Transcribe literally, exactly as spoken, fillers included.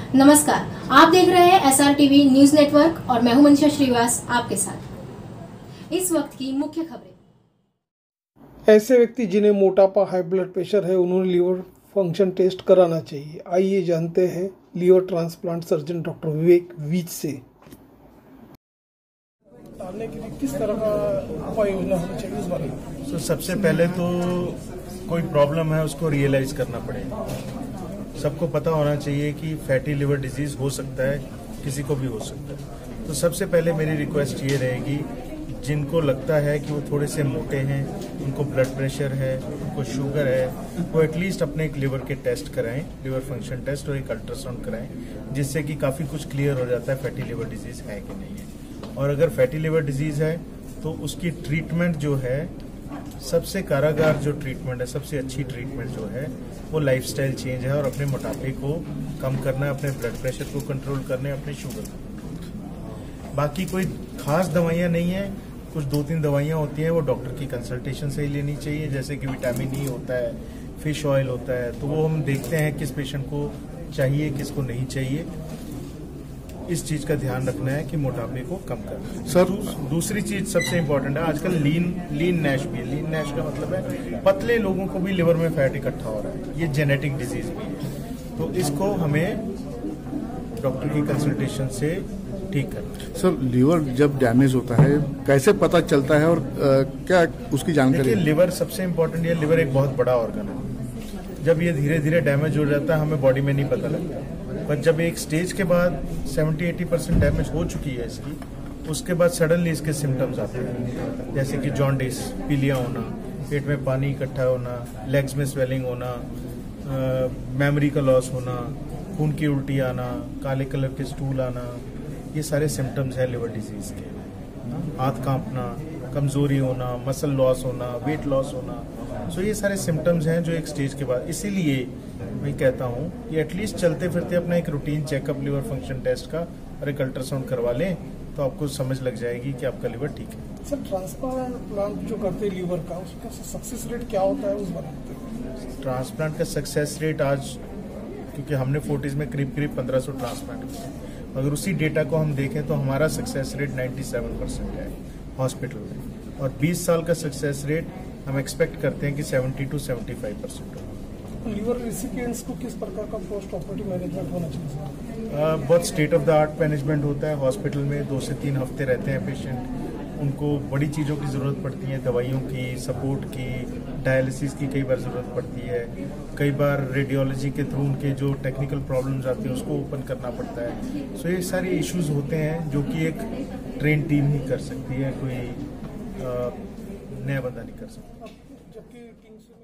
नमस्कार, आप देख रहे हैं S R TV news network और मैं हूं मनीषा श्रीवास आपके साथ। इस वक्त की मुख्य खबरें। ऐसे व्यक्ति जिन्हें मोटापा, हाई ब्लड प्रेशर है, उन्होंने लीवर फंक्शन टेस्ट कराना चाहिए। आइए जानते हैं liver transplant surgeon doctor Vivek Vij से। डालने के लिए किस तरह का उपाय योजना होना चाहिए इस बारे में? तो सबसे पहले तो कोई प्रॉब्लम है उसको रियलाइज करना पड़ेगा। सबको पता होना चाहिए कि फैटी लिवर डिजीज हो सकता है, किसी को भी हो सकता है। तो सबसे पहले मेरी रिक्वेस्ट ये रहेगी, जिनको लगता है कि वो थोड़े से मोटे हैं, उनको ब्लड प्रेशर है, उनको शुगर है, वो एटलीस्ट अपने एक लिवर के टेस्ट कराएं, लिवर फंक्शन टेस्ट और एक अल्ट्रासाउंड कराएं, जिससे कि काफ़ी कुछ क्लियर हो जाता है फैटी लिवर डिजीज है कि नहीं है। और अगर फैटी लिवर डिजीज है तो उसकी ट्रीटमेंट जो है, सबसे कारागार जो ट्रीटमेंट है, सबसे अच्छी ट्रीटमेंट जो है वो लाइफस्टाइल चेंज है और अपने मोटापे को कम करना है, अपने ब्लड प्रेशर को कंट्रोल करना है, अपने शुगर को। बाकी कोई खास दवाइयाँ नहीं है, कुछ दो तीन दवाइयाँ होती हैं, वो डॉक्टर की कंसल्टेशन से ही लेनी चाहिए। जैसे कि विटामिन ई होता है, फिश ऑयल होता है, तो वो हम देखते हैं किस पेशेंट को चाहिए, किसको नहीं चाहिए। इस चीज का ध्यान रखना है कि मोटापे को कम करना। सर दूसरी चीज सबसे इम्पोर्टेंट है, आजकल लीन लीन नैश भी है। लीन नैश का मतलब है पतले लोगों को भी लिवर में फैट इकट्ठा हो रहा है, ये जेनेटिक डिजीज भी है। तो इसको हमें डॉक्टर की कंसल्टेशन से ठीक करना है। सर लीवर जब डैमेज होता है कैसे पता चलता है और आ, क्या उसकी जानकारी? देखिए, लिवर सबसे इम्पोर्टेंट है। लिवर एक बहुत बड़ा ऑर्गन है। जब ये धीरे धीरे डैमेज हो जाता है हमें बॉडी में नहीं पता लगता, पर जब एक स्टेज के बाद सत्तर अस्सी परसेंट डैमेज हो चुकी है इसकी, उसके बाद सडनली इसके सिम्टम्स आते हैं, जैसे कि जॉन्डिस, पीलिया होना, पेट में पानी इकट्ठा होना, लेग्स में स्वेलिंग होना, मेमोरी का लॉस होना, खून की उल्टी आना, काले कलर के स्टूल आना, ये सारे सिम्टम्स हैं लिवर डिजीज के। हाथ कांपना, कमजोरी होना, मसल लॉस होना, वेट लॉस होना, सो ये सारे सिम्टम्स हैं जो एक स्टेज के बाद। इसीलिए मैं कहता हूँ कि एटलीस्ट चलते फिरते अपना एक routine checkup liver function test का और एक अल्ट्रासाउंड करवा लें, तो आपको समझ लग जाएगी कि आपका लिवर ठीक है। सर ट्रांसप्लांट जो करते हैं लीवर का, उसका सक्सेस रेट क्या होता है उस बारे में? ट्रांसप्लांट का सक्सेस रेट आज, क्योंकि हमने फोर्टीज में करीब करीब पंद्रह सौ ट्रांसप्लांट किए, अगर उसी डेटा को हम देखें तो हमारा सक्सेस रेट सत्तानवे परसेंट है हॉस्पिटल में, और बीस साल का सक्सेस रेट हम एक्सपेक्ट करते हैं कि सत्तर टू पचहत्तर परसेंट हो। लीवर रेसिपिएंट्स को किस प्रकार का पोस्ट ऑपरेटिव मैनेजमेंट होना चाहिए? बहुत state of the art management होता है हॉस्पिटल में। दो से तीन हफ्ते रहते हैं पेशेंट, उनको बड़ी चीज़ों की ज़रूरत पड़ती है, दवाइयों की, सपोर्ट की, डायलिसिस की कई बार ज़रूरत पड़ती है, कई बार रेडियोलॉजी के थ्रू उनके जो टेक्निकल प्रॉब्लम्स आती हैं उसको ओपन करना पड़ता है। सो ये सारे इश्यूज होते हैं जो कि एक ट्रेन टीम ही कर सकती है, कोई नया बंदा नहीं कर सकता। जबकि